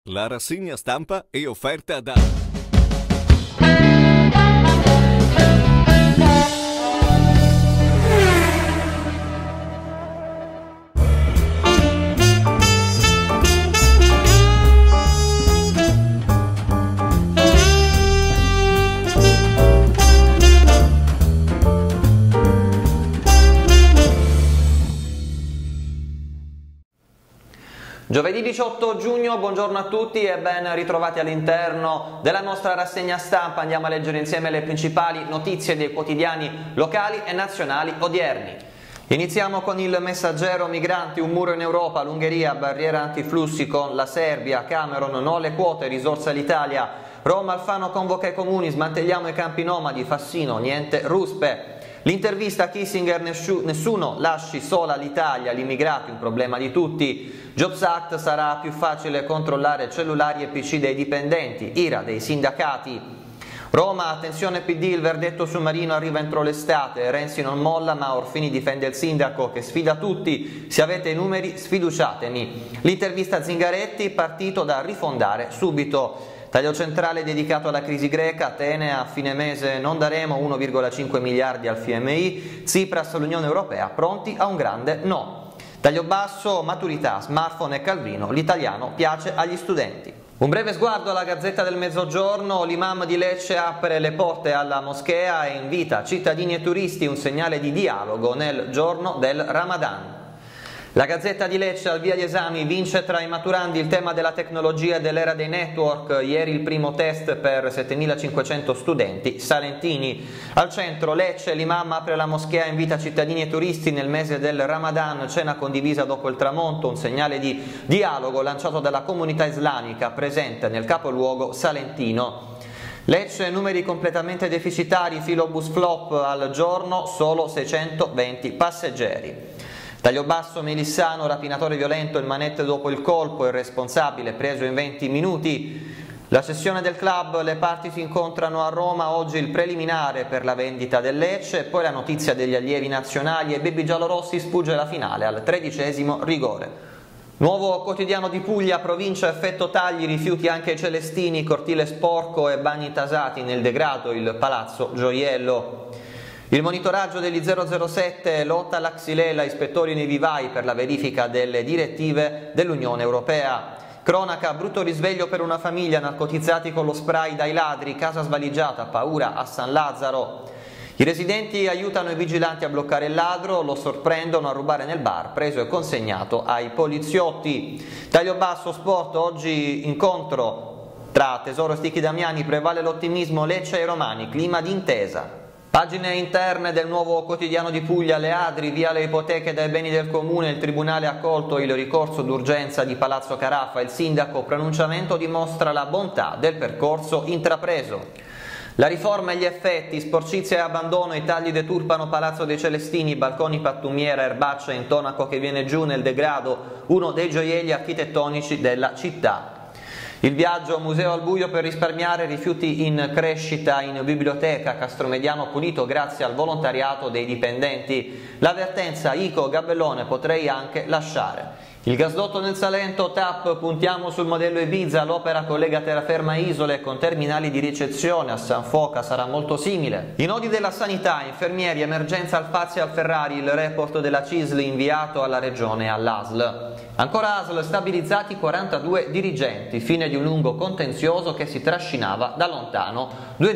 La rassegna stampa è offerta da... Giovedì 18 giugno, buongiorno a tutti e ben ritrovati all'interno della nostra rassegna stampa. Andiamo a leggere insieme le principali notizie dei quotidiani locali e nazionali odierni. Iniziamo con il Messaggero: migranti, un muro in Europa, l'Ungheria, barriera antiflussi con la Serbia, Cameron, no alle quote, risorsa l'Italia, Roma, Alfano convoca i comuni, smantelliamo i campi nomadi, Fassino, niente ruspe. L'intervista a Kissinger: nessuno lasci sola l'Italia, gli immigrati un problema di tutti. Jobs Act: sarà più facile controllare cellulari e PC dei dipendenti, ira dei sindacati. Roma, attenzione PD, il verdetto su Marino arriva entro l'estate, Renzi non molla ma Orfini difende il sindaco che sfida tutti, se avete i numeri sfiduciatemi. L'intervista a Zingaretti: partito da rifondare subito. Taglio centrale dedicato alla crisi greca, Atene: a fine mese non daremo 1,5 miliardi al FMI, Tsipras, l'Unione Europea pronti a un grande no. Taglio basso, maturità, smartphone e Calvino, l'italiano piace agli studenti. Un breve sguardo alla Gazzetta del Mezzogiorno: l'imam di Lecce apre le porte alla moschea e invita cittadini e turisti, un segnale di dialogo nel giorno del Ramadan. La Gazzetta di Lecce: al via gli esami, vince tra i maturandi il tema della tecnologia e dell'era dei network, ieri il primo test per 7.500 studenti salentini. Al centro Lecce: l'imam apre la moschea e invita cittadini e turisti nel mese del Ramadan, cena condivisa dopo il tramonto, un segnale di dialogo lanciato dalla comunità islamica presente nel capoluogo salentino. Lecce: numeri completamente deficitari, filobus flop al giorno, solo 620 passeggeri. Taglio basso, Melissano, rapinatore violento, il manette dopo il colpo, il responsabile preso in 20 minuti. La sessione del club, le parti si incontrano a Roma, oggi il preliminare per la vendita del Lecce, poi la notizia degli allievi nazionali e Baby giallorossi sfugge la finale al 13° rigore. Nuovo quotidiano di Puglia, provincia, effetto tagli, rifiuti anche ai celestini, cortile sporco e bagni tasati nel degrado, il palazzo Gioiello. Il monitoraggio degli 007, lotta alla xylella, ispettori nei vivai per la verifica delle direttive dell'Unione Europea. Cronaca, brutto risveglio per una famiglia, narcotizzati con lo spray dai ladri, casa svaligiata, paura a San Lazzaro. I residenti aiutano i vigilanti a bloccare il ladro, lo sorprendono a rubare nel bar, preso e consegnato ai poliziotti. Taglio basso, sport, oggi incontro tra Tesoro e Stichi Damiani, prevale l'ottimismo, Lecce e Romani, clima di intesa. Pagine interne del Nuovo Quotidiano di Puglia: le Adri, via le ipoteche dai beni del comune, il tribunale ha accolto il ricorso d'urgenza di Palazzo Carafa, il sindaco pronunciamento dimostra la bontà del percorso intrapreso. La riforma e gli effetti, sporcizia e abbandono, i tagli deturpano Palazzo dei Celestini, balconi pattumiera, erbaccia e intonaco che viene giù nel degrado, uno dei gioielli architettonici della città. Il viaggio, museo al buio per risparmiare, rifiuti in crescita in biblioteca, Castromediano pulito grazie al volontariato dei dipendenti. L'avvertenza, Ico, Gabellone, potrei anche lasciare. Il gasdotto nel Salento, TAP, puntiamo sul modello Ibiza, l'opera collega terraferma isole con terminali di ricezione, a San Foca sarà molto simile. I nodi della sanità, infermieri, emergenza al Fazio e al Ferrari, il report della CISL inviato alla regione e all'ASL. Ancora ASL, stabilizzati 42 dirigenti, fine di un lungo contenzioso che si trascinava da lontano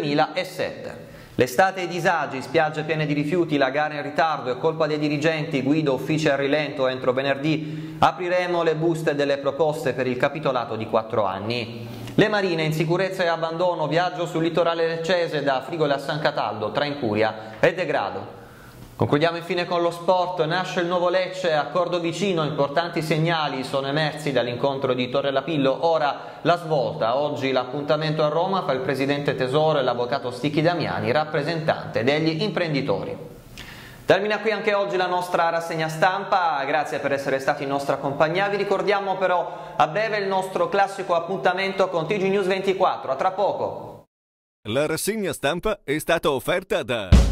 2007. L'estate e i disagi, spiagge piene di rifiuti, la gara in ritardo, è colpa dei dirigenti, guido uffici al rilento, entro venerdì apriremo le buste delle proposte per il capitolato di 4 anni. Le marine, insicurezza e abbandono, viaggio sul litorale leccese da Frigola a San Cataldo, tra incuria e degrado. Concludiamo infine con lo sport, nasce il nuovo Lecce, accordo vicino, importanti segnali sono emersi dall'incontro di Torre Lapillo, ora la svolta, oggi l'appuntamento a Roma fra il presidente Tesoro e l'avvocato Stichi Damiani, rappresentante degli imprenditori. Termina qui anche oggi la nostra rassegna stampa, grazie per essere stati in nostra compagnia, vi ricordiamo però a breve il nostro classico appuntamento con TG News 24, a tra poco. La rassegna stampa è stata offerta da...